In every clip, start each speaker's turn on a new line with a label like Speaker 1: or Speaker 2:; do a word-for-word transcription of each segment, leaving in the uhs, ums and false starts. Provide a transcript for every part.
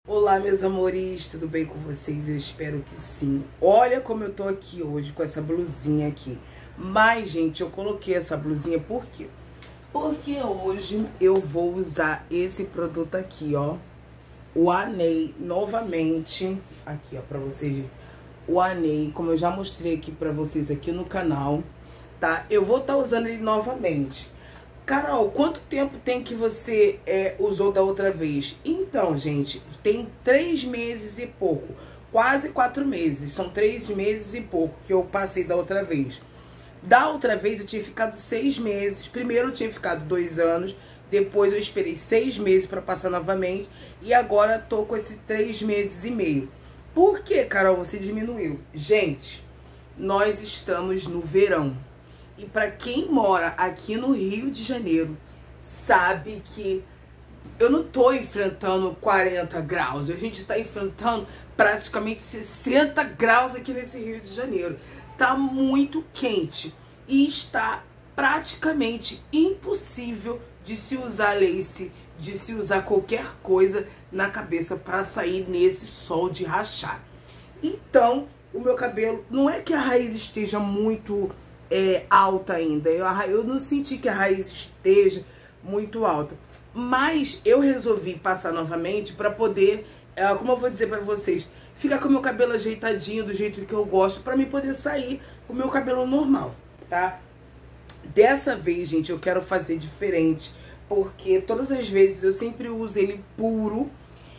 Speaker 1: Olá, meus amores, tudo bem com vocês? Eu espero que sim. Olha como eu tô aqui hoje com essa blusinha aqui. Mas, gente, eu coloquei essa blusinha por quê? Porque hoje eu vou usar esse produto aqui, ó. O Anei, novamente. Aqui, ó, pra vocês. O Anei, como eu já mostrei aqui pra vocês aqui no canal, tá? Eu vou estar usando ele novamente. Carol, quanto tempo tem que você é, usou da outra vez? Então, gente, tem três meses e pouco. Quase quatro meses. São três meses e pouco que eu passei da outra vez. Da outra vez eu tinha ficado seis meses. Primeiro eu tinha ficado dois anos. Depois eu esperei seis meses para passar novamente. E agora tô com esses três meses e meio. Por que, Carol, você diminuiu? Gente, nós estamos no verão. E para quem mora aqui no Rio de Janeiro, sabe que eu não tô enfrentando quarenta graus. A gente está enfrentando praticamente sessenta graus aqui nesse Rio de Janeiro. Tá muito quente e está praticamente impossível de se usar lace, de se usar qualquer coisa na cabeça para sair nesse sol de rachar. Então, o meu cabelo, não é que a raiz esteja muito é, alta ainda. Eu, eu não senti que a raiz esteja muito alta. Mas eu resolvi passar novamente para poder, é, como eu vou dizer para vocês, ficar com o meu cabelo ajeitadinho do jeito que eu gosto, para mim poder sair com o meu cabelo normal, tá? Dessa vez, gente, eu quero fazer diferente, porque todas as vezes eu sempre uso ele puro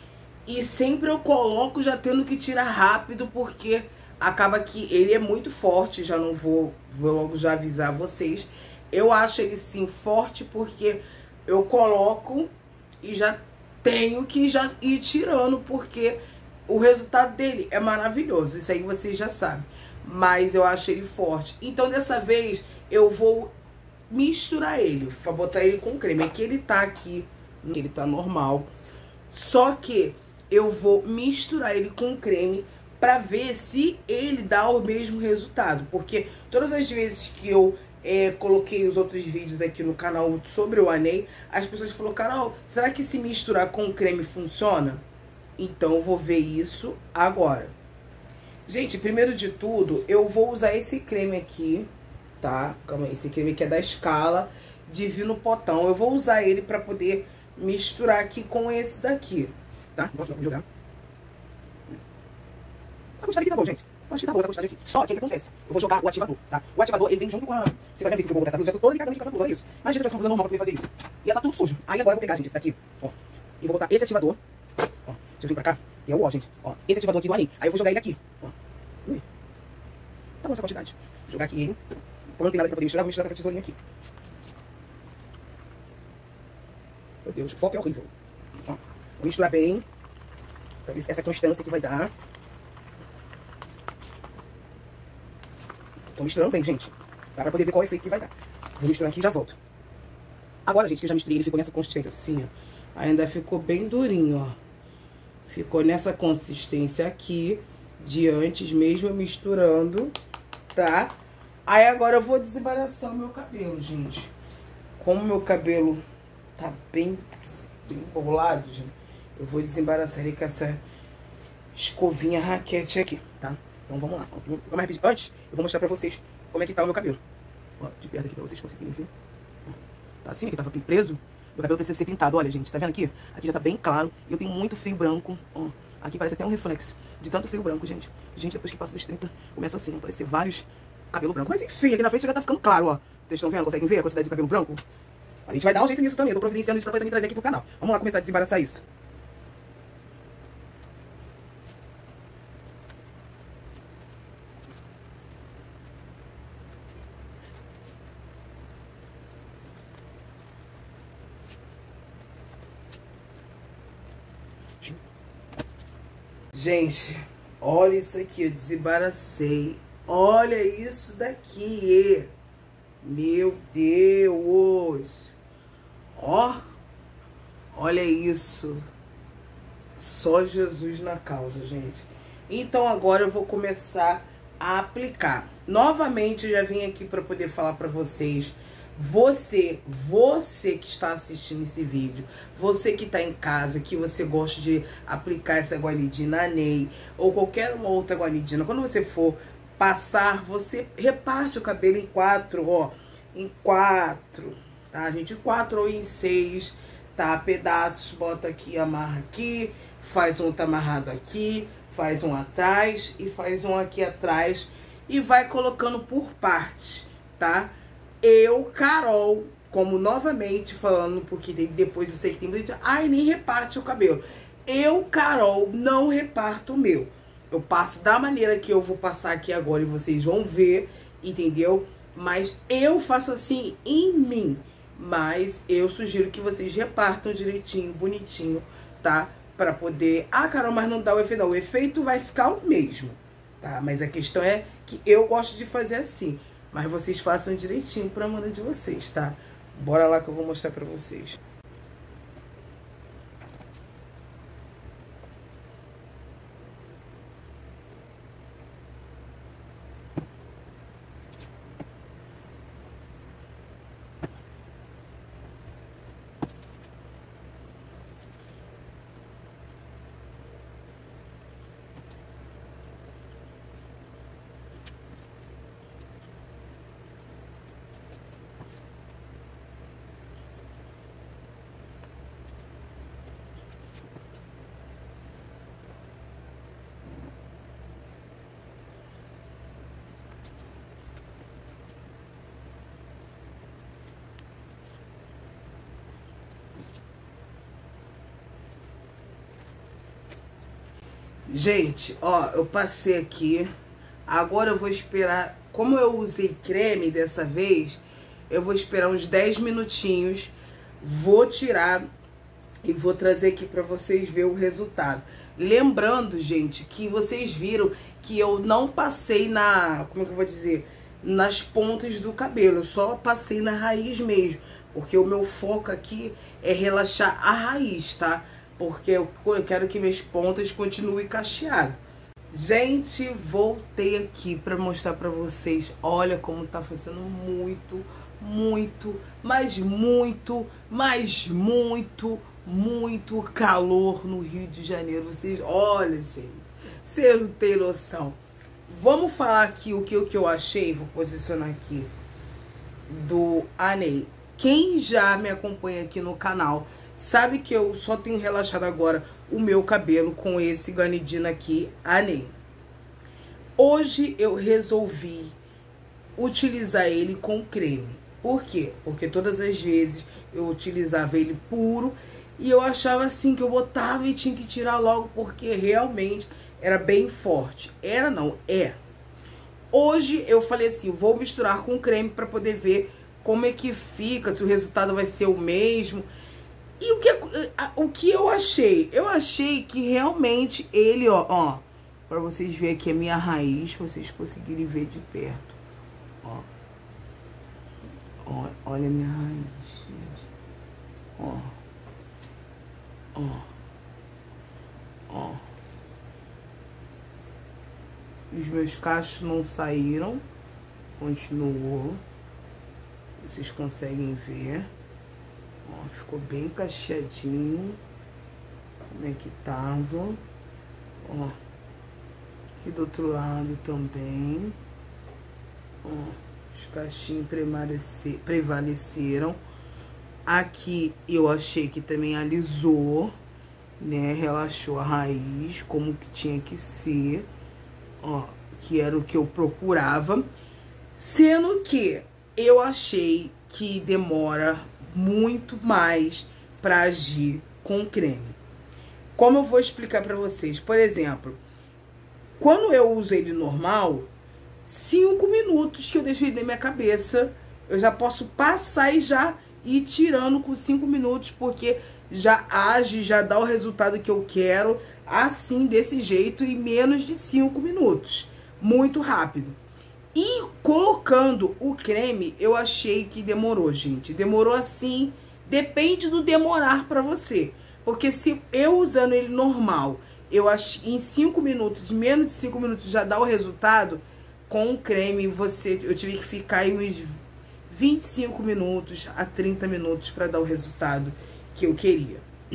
Speaker 1: e sempre eu coloco já tendo que tirar rápido, porque acaba que ele é muito forte. Já não vou, vou logo já avisar vocês. Eu acho ele sim forte porque eu coloco e já tenho que já ir tirando, porque o resultado dele é maravilhoso. Isso aí vocês já sabem. Mas eu acho ele forte. Então dessa vez eu vou misturar ele, pra botar ele com creme. Aqui ele tá aqui, ele tá normal. Só que eu vou misturar ele com creme pra ver se ele dá o mesmo resultado. Porque todas as vezes que eu é, coloquei os outros vídeos aqui no canal sobre o Anei, as pessoas falaram: Carol, será que se misturar com creme funciona? Então eu vou ver isso agora. Gente, primeiro de tudo, eu vou usar esse creme aqui, tá? Calma aí, esse creme aqui é da Escala Divino Potão. Eu vou usar ele pra poder misturar aqui com esse daqui, tá? Vou jogar. Essa quantidade aqui tá bom, gente. Eu acho que tá boa essa quantidade aqui. Só que o que acontece? Eu vou jogar o ativador, tá? O ativador, ele vem junto com a... Você tá vendo que eu vou botar essa blusa? Eu tô toda ligada com essa blusa, olha isso. Mas, gente, eu tô com uma blusa normal pra poder fazer isso. E ela tá tudo sujo. Aí agora eu vou pegar, gente, esse daqui, ó. E vou botar esse ativador. Ó, deixa eu vir pra cá. Que é o ó, gente. Ó, esse ativador aqui do Anei. Aí eu vou jogar ele aqui, ó. Ui. Tá bom essa quantidade. Vou jogar aqui ele. Como não tem nada pra poder misturar, vou misturar com essa tesourinha aqui. Meu Deus, o foco é horrível. Ó, vou misturar bem, pra ver essa constância que vai dar. Tô misturando bem, gente. Dá pra poder ver qual é o efeito que vai dar. Vou misturar aqui e já volto. Agora, gente, que eu já misturei, ele ficou nessa consistência assim, ó. Ainda ficou bem durinho, ó. Ficou nessa consistência aqui, de antes mesmo eu misturando, tá? Aí agora eu vou desembaraçar o meu cabelo, gente. Como meu cabelo tá bem, bem bolado, gente, eu vou desembaraçar ele com essa escovinha raquete aqui, tá? Então vamos lá. Antes, eu vou mostrar pra vocês como é que tá o meu cabelo. Ó, de perto aqui pra vocês conseguirem ver. Tá assim, aqui tava preso. Meu cabelo precisa ser pintado. Olha, gente, tá vendo aqui? Aqui já tá bem claro. E eu tenho muito fio branco. Ó, aqui parece até um reflexo de tanto fio branco, gente. Gente, depois que passa dos trinta, começa assim, a aparecer vários cabelo branco. Mas enfim, aqui na frente já tá ficando claro, ó. Vocês estão vendo? Conseguem ver a quantidade de cabelo branco? A gente vai dar um jeito nisso também. Eu tô providenciando isso pra poder também trazer aqui pro canal. Vamos lá começar a desembaraçar isso. Gente, olha isso aqui, eu desembaracei. Olha isso daqui. Meu Deus. Ó, olha isso. Só Jesus na causa, gente. Então agora eu vou começar a aplicar. Novamente eu já vim aqui para poder falar para vocês Você, você que está assistindo esse vídeo, você que está em casa, que você gosta de aplicar essa guanidina Aney ou qualquer uma outra guanidina, quando você for passar, você reparte o cabelo em quatro, ó, em quatro, tá, gente? Em quatro ou em seis, tá? Pedaços, bota aqui, amarra aqui, faz um outro amarrado aqui, faz um atrás e faz um aqui atrás e vai colocando por partes, tá? Eu, Carol, como novamente falando, porque depois eu sei que tem muita gente, ai, nem reparte o cabelo. Eu, Carol, não reparto o meu. Eu passo da maneira que eu vou passar aqui agora e vocês vão ver, entendeu? Mas eu faço assim em mim. Mas eu sugiro que vocês repartam direitinho, bonitinho, tá? Pra poder... Ah, Carol, mas não dá o efeito. Não, o efeito vai ficar o mesmo, tá? Mas a questão é que eu gosto de fazer assim. Mas vocês façam direitinho pra mana de vocês, tá? Bora lá que eu vou mostrar pra vocês. Gente, ó, eu passei aqui. Agora eu vou esperar. Como eu usei creme dessa vez, eu vou esperar uns dez minutinhos. Vou tirar e vou trazer aqui pra vocês verem o resultado. Lembrando, gente, que vocês viram que eu não passei na... Como é que eu vou dizer? Nas pontas do cabelo. Eu só passei na raiz mesmo. Porque o meu foco aqui é relaxar a raiz, tá? Porque eu quero que minhas pontas continuem cacheadas. Gente, voltei aqui pra mostrar pra vocês. Olha como tá fazendo muito, muito, mas muito, mas muito, muito calor no Rio de Janeiro. Vocês, olha, gente, você não tem noção. Vamos falar aqui o que, o que eu achei. Vou posicionar aqui. Do Aney. Quem já me acompanha aqui no canal sabe que eu só tenho relaxado agora o meu cabelo com esse guanidina aqui, Aney. Hoje eu resolvi utilizar ele com creme. Por quê? Porque todas as vezes eu utilizava ele puro e eu achava assim que eu botava e tinha que tirar logo porque realmente era bem forte. Era não, é. Hoje eu falei assim, vou misturar com creme para poder ver como é que fica, se o resultado vai ser o mesmo. E o que, o que eu achei? Eu achei que realmente ele, ó, ó, pra vocês verem aqui a minha raiz, pra vocês conseguirem ver de perto, ó. Ó, olha a minha raiz, gente. Ó. Ó. Ó. Os meus cachos não saíram, continuou. Vocês conseguem ver. Ó, ficou bem cacheadinho. Como é que tava. Ó. Aqui do outro lado também. Ó. Os cachinhos prevaleceram. Aqui eu achei que também alisou, né? Relaxou a raiz, como que tinha que ser. Ó, que era o que eu procurava. Sendo que eu achei que demora muito mais para agir com creme. Como eu vou explicar para vocês? Por exemplo, quando eu uso ele normal, cinco minutos que eu deixo ele na minha cabeça, eu já posso passar e já ir tirando com cinco minutos, porque já age, já dá o resultado que eu quero, assim, desse jeito, em menos de cinco minutos. Muito rápido. E colocando o creme, eu achei que demorou, gente. Demorou assim, depende do demorar pra você. Porque se eu usando ele normal, eu acho em cinco minutos, menos de cinco minutos já dá o resultado, com o creme você, eu tive que ficar aí uns vinte e cinco minutos a trinta minutos para dar o resultado que eu queria.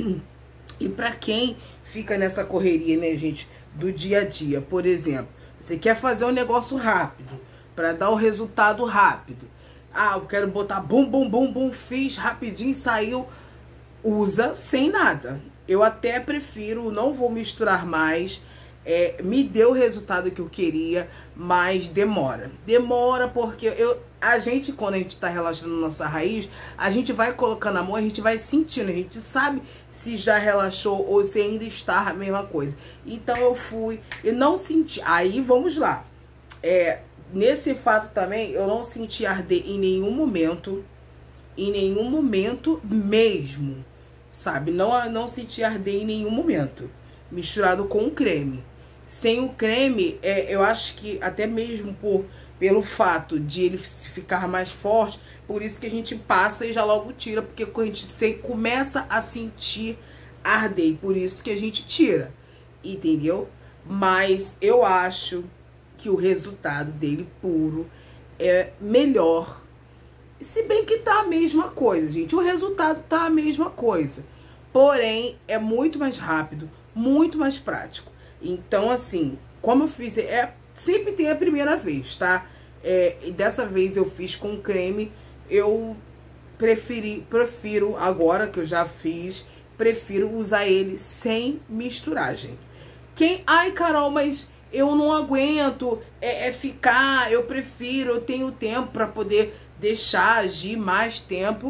Speaker 1: E para quem fica nessa correria, né, gente, do dia a dia, por exemplo, você quer fazer um negócio rápido, para dar o resultado rápido. Ah, eu quero botar bum, bum, bum, bum, fiz rapidinho, saiu. Usa sem nada. Eu até prefiro, não vou misturar mais. É, me deu o resultado que eu queria, mas demora. Demora porque eu, a gente, quando a gente tá relaxando nossa raiz, a gente vai colocando a mão, a gente vai sentindo, a gente sabe se já relaxou ou se ainda está a mesma coisa. Então eu fui e não senti. Aí vamos lá. É, nesse fato também, eu não senti arder em nenhum momento. Em nenhum momento mesmo. Sabe? Não, não senti arder em nenhum momento. Misturado com o creme. Sem o creme, é, eu acho que até mesmo por, pelo fato de ele ficar mais forte, por isso que a gente passa e já logo tira, porque a gente se, começa a sentir arder, e por isso que a gente tira, entendeu? Mas eu acho que o resultado dele puro é melhor, se bem que tá a mesma coisa, gente, o resultado tá a mesma coisa, porém é muito mais rápido, muito mais prático. Então, assim, como eu fiz, é, sempre tem a primeira vez, tá? É, e dessa vez eu fiz com creme, eu preferi, prefiro, agora que eu já fiz, prefiro usar ele sem misturar, gente. Quem, ai, Carol, mas eu não aguento é, é ficar, eu prefiro, eu tenho tempo para poder deixar agir mais tempo.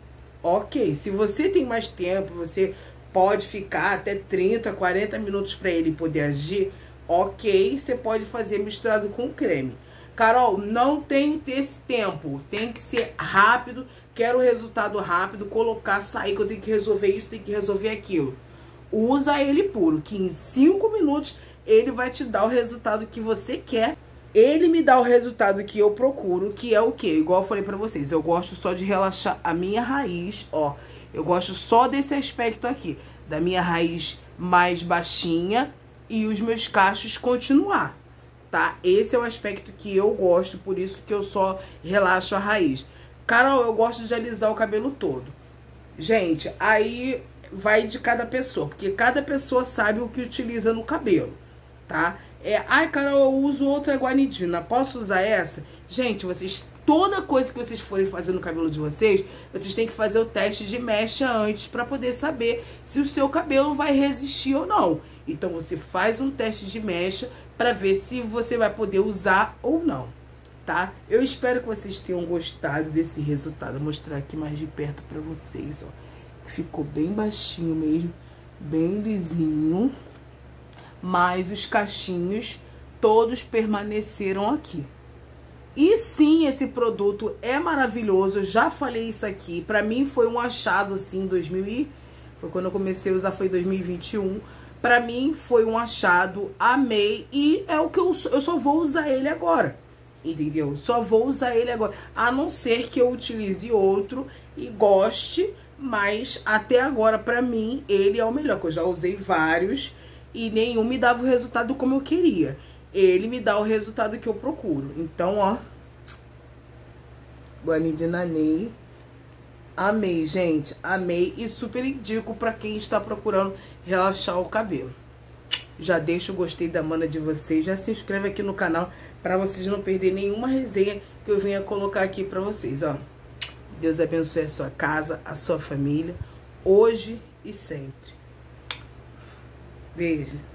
Speaker 1: Ok, se você tem mais tempo, você pode ficar até trinta, quarenta minutos para ele poder agir, ok, você pode fazer misturado com creme. Carol, não tenho esse tempo, tem que ser rápido, quero o resultado rápido, colocar, sair, que eu tenho que resolver isso, tenho que resolver aquilo. Usa ele puro, que em cinco minutos ele vai te dar o resultado que você quer. Ele me dá o resultado que eu procuro, que é o quê? Igual eu falei pra vocês, eu gosto só de relaxar a minha raiz, ó. Eu gosto só desse aspecto aqui, da minha raiz mais baixinha e os meus cachos continuar, tá? Esse é o aspecto que eu gosto, por isso que eu só relaxo a raiz. Carol, eu gosto de alisar o cabelo todo. Gente, aí vai de cada pessoa, porque cada pessoa sabe o que utiliza no cabelo, tá? É, ai, Carol, eu uso outra guanidina, posso usar essa? Gente, vocês, toda coisa que vocês forem fazer no cabelo de vocês, vocês têm que fazer o teste de mecha antes para poder saber se o seu cabelo vai resistir ou não. Então, você faz um teste de mecha para ver se você vai poder usar ou não, tá? Eu espero que vocês tenham gostado desse resultado. Vou mostrar aqui mais de perto para vocês, ó. Ficou bem baixinho mesmo, bem lisinho. Mas os cachinhos todos permaneceram aqui. E sim, esse produto é maravilhoso. Eu já falei isso aqui. Pra mim foi um achado assim em dois mil e... Foi quando eu comecei a usar, foi em dois mil e vinte e um. Pra mim foi um achado, amei. E é o que eu, eu só vou usar ele agora. Entendeu? Só vou usar ele agora. A não ser que eu utilize outro e goste. Mas até agora, pra mim, ele é o melhor. Que eu já usei vários e nenhum me dava o resultado como eu queria. Ele me dá o resultado que eu procuro. Então, ó, Guanidina Ney. Amei, gente. Amei e super indico pra quem está procurando relaxar o cabelo. Já deixa o gostei da mana de vocês. Já se inscreve aqui no canal pra vocês não perderem nenhuma resenha que eu venha colocar aqui pra vocês, ó. Deus abençoe a sua casa, a sua família, hoje e sempre. Beijo.